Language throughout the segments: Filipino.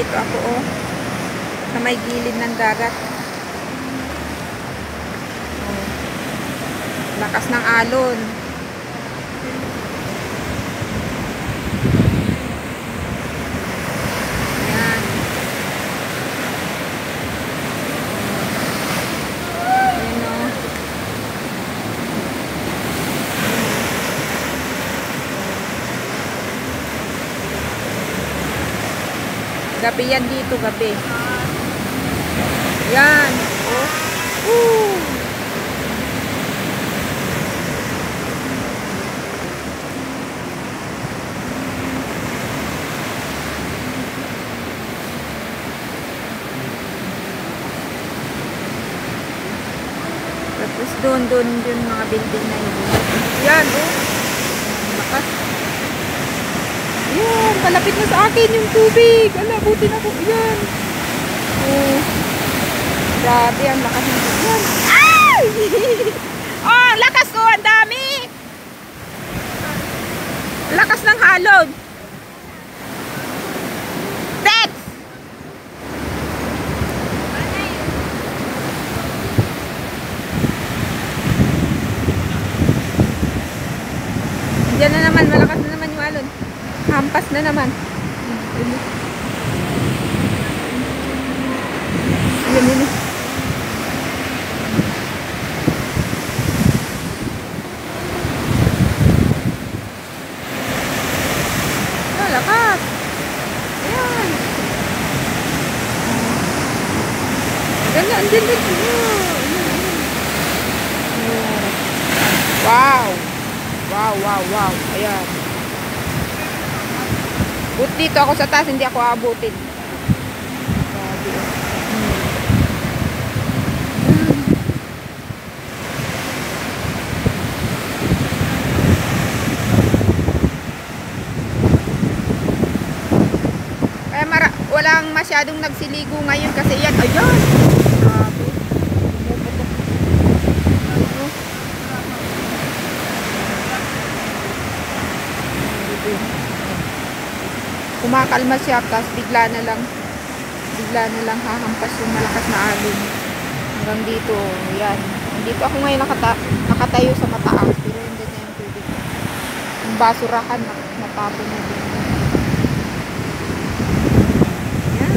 Nandito ako sa may gilid ng dagat. Lakas ng alon. Ayan. Ayan o. Gabi yan dito, gabi. Yan. Oh. Tapos doon mga building na yun. Yan, lakas. Yan, palapit na sa akin yung tubig. Ala, buti na po. Yan. Grabe, ang lakas ng tubig. Yan. Ay! Ang lakas ko, ang dami. Lakas ng halon. Diyan na naman, malakas na naman yung alon. Hampas na naman. Ayan. Lakas. Ayan. Ganyan, din. Wow. Wow. Ayan. But dito ako sa taas, hindi ako aabutin. Kaya walang masyadong nagsiligo ngayon kasi yan. Ayan. Grabe. Kumakalma siya, tapos bigla na lang hahampas yung malakas na alon hanggang dito. Yan, dito ako ngayon nakatayo sa mataas, pero hindi na yung tubig, yung basurahan natapon na din. Yan.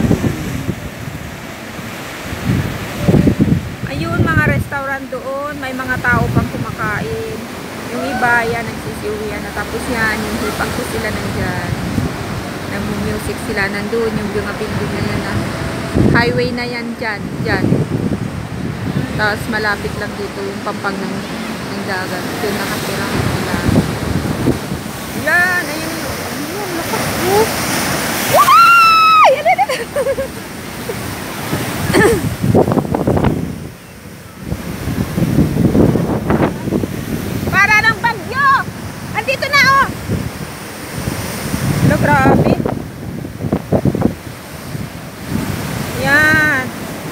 Ayun, mga restaurant doon, may mga tao pang kumakain. Yung iba yan nagsisiuwi na, tapos yan yung hipag ko sila nandyan. Music sila nandun, yung mga building na yan na highway na yan dyan. Tapos malapit lang dito yung pampang ng dagat. Doon nakatira nila. Yan, ayun. Ayun, lakas po. Why! Para ng bagyo! Andito na, oh! Ano, grabe. Yan.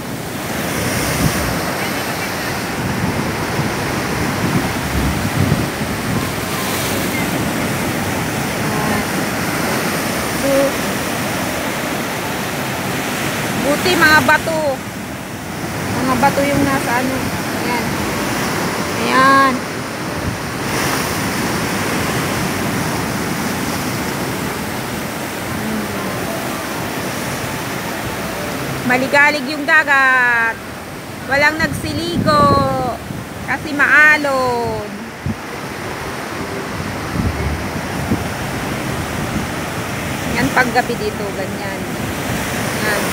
Buti mga bato. Mga bato yung nasa ano. Ayan. Ayan. Maligalig yung dagat. Walang nagsiligo kasi maalon. Yan paggabi dito, ganyan. Yan.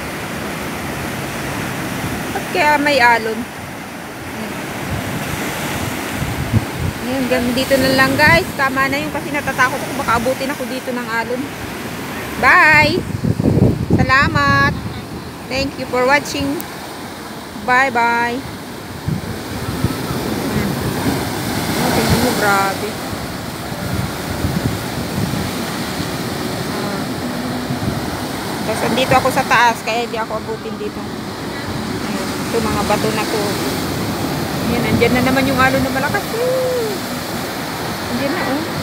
Kaya may alon. Ayan, hanggang dito na lang guys. Tama na yun kasi natatakot ako. Baka abutin ako dito ng alon. Bye! Salamat! Thank you for watching. Bye-bye! Tingnan mo, grabe. Tapos andito ako sa taas kaya hindi ako abutin dito. Ito mga bato na to. Yan, andyan na naman yung alon na malakas. Andyan na oh.